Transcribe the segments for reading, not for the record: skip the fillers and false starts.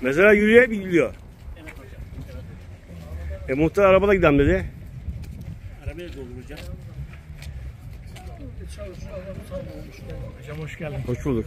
Mesela yürüye gidiyor. Evet hocam. Evet. Muhtar arabada gidelim dedi. Arabaya dolduracağım. Hocam hoş geldin. Hoş bulduk.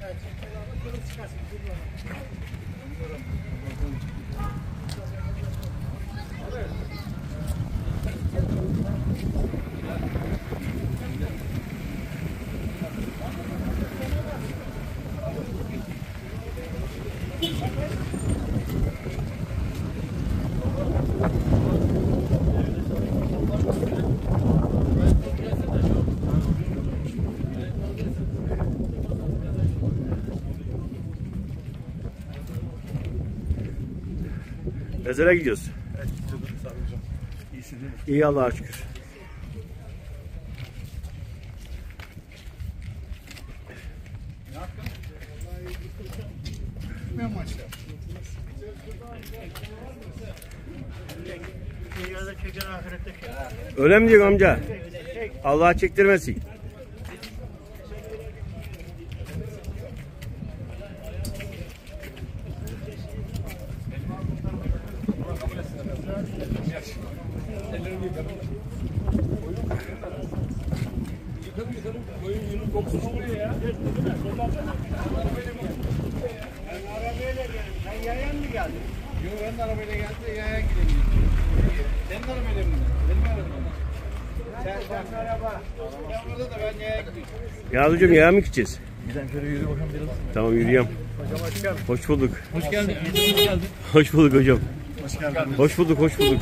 Mezara gidiyoruz. Evet, sağ olun hocam. İyisin değil mi? İyi Allah'a şükür. Ne yaptın? Bilmiyorum maçta. Dünyada çeken ahirette çeken. Öyle mi diyor amca? Allah çektirmesin. Sen yayan mı geldin? Yok, ben de arabayla geldim de yayan gidelim. Senin arabayla mı? Benim arabamla. Sen araba. Ben burada da ben yayan gidiyorum. Ya hocam yaya mı gideceğiz? Gidelim şöyle yürü bakalım biraz. Tamam yürüyeyim. Hocam hoş geldin. Hoş bulduk. Hoş geldin. Hoş geldin. Hoş bulduk hocam. Hoş geldin. Hoş bulduk, hoş bulduk.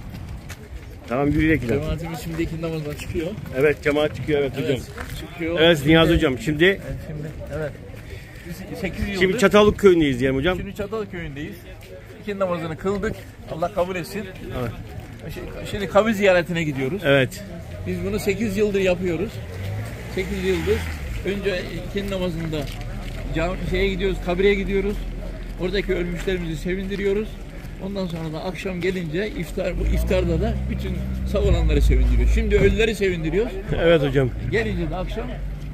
Tamam yürüyerek gidelim. Cemaatimiz şimdi ikindi namazdan çıkıyor. Evet cemaat çıkıyor evet hocam. Çıkıyor. Evet Niyazi hocam şimdi Evet. Biz 8 yıldır. şimdi Çatallık köyündeyiz diyelim hocam. Şimdi Çatal köyündeyiz. İkindi namazını kıldık. Allah kabul etsin. Evet. Şimdi kabir ziyaretine gidiyoruz. Evet. Biz bunu 8 yıldır yapıyoruz. 8 yıldır. Önce ikindi namazında şeye gidiyoruz, kabire gidiyoruz. Oradaki ölmüşlerimizi sevindiriyoruz. Ondan sonra da akşam gelince iftarda da bütün sağ olanları sevindiriyoruz. Şimdi ölüleri sevindiriyoruz. Evet hocam. Gelince de akşam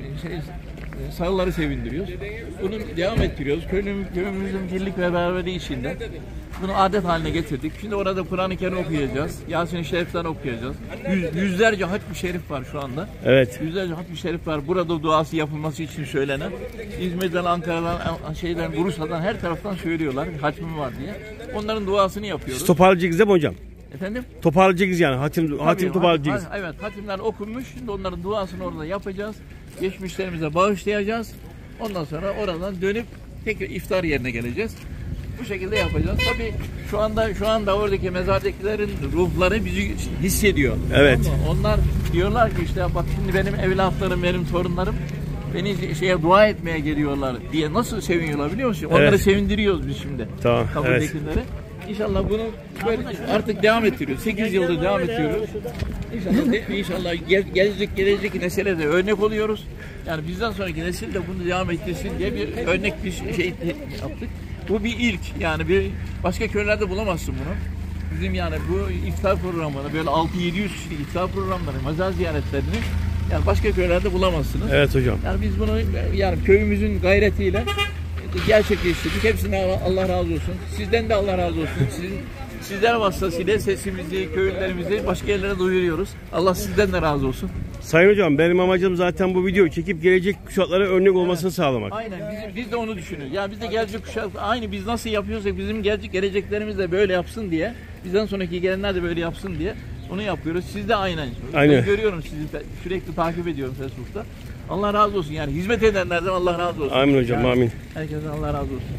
sağları sevindiriyoruz. Bunu devam ettiriyoruz. Köyümüzün birlik ve beraberliği içinde. Bunu adet haline getirdik. Şimdi orada Kur'an-ı Kerim okuyacağız. Yasin-i Şerif'ten okuyacağız. Yüzlerce hatm-i şerif var şu anda. Evet. Yüzlerce hatm-i şerif var. Burada duası yapılması için söylenen. İzmir'den, Ankara'dan, Bursa'dan her taraftan söylüyorlar. Hatmi var diye. Onların duasını yapıyoruz. Siz toparlayacağız değil mi hocam? Efendim? Toparlayacağız yani. Hatim toparlayacağız. Evet, hatimler okunmuş. Şimdi onların duasını orada yapacağız. Geçmişlerimize bağışlayacağız. Ondan sonra oradan dönüp tekrar iftar yerine geleceğiz. Bu şekilde yapacağız. Tabii şu anda oradaki mezardakilerin ruhları bizi hissediyor. Evet. Onlar diyorlar ki işte bak şimdi benim evlatlarım, benim torunlarım beni dua etmeye geliyorlar diye nasıl seviniyorlar biliyor musun? Onları Evet. sevindiriyoruz biz şimdi. Tamam. Kabuldekileri. Evet. İnşallah bunu böyle artık devam ettiriyoruz. 8 yıldır devam ettiriyoruz. İnşallah gelecek nesile de örnek oluyoruz. Yani bizden sonraki nesil de bunu devam ettirsin diye bir örnek bir şey yaptık. Bu bir ilk. Yani bir başka köylerde bulamazsın bunu. Bizim yani bu iftar programını böyle 6-700 kişilik iftar programları, mezar ziyaretlerini yani başka köylerde bulamazsınız. Evet hocam. Yani biz bunu yani köyümüzün gayretiyle gerçekleştirdik. Hepsinden Allah razı olsun. Sizden de Allah razı olsun. Sizler vasıtasıyla sesimizi, köylülerimizi başka yerlere duyuruyoruz. Allah sizden de razı olsun. Sayın hocam benim amacım zaten bu videoyu çekip gelecek kuşaklara örnek olmasını sağlamak. Aynen biz de onu düşünüyoruz. Ya biz de gelecek kuşak aynı biz nasıl yapıyorsak bizim geleceklerimiz de böyle yapsın diye, bizden sonraki gelenler de böyle yapsın diye onu yapıyoruz. Siz de aynen. Ben görüyorum sizi sürekli takip ediyorum Facebook'ta. Allah razı olsun. Yani hizmet edenlerden Allah razı olsun. Amin hocam, yani, amin. Herkesten Allah razı olsun.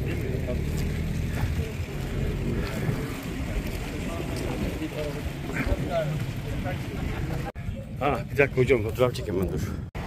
Bir dakika hocam fotoğraf çekeyim ben dur.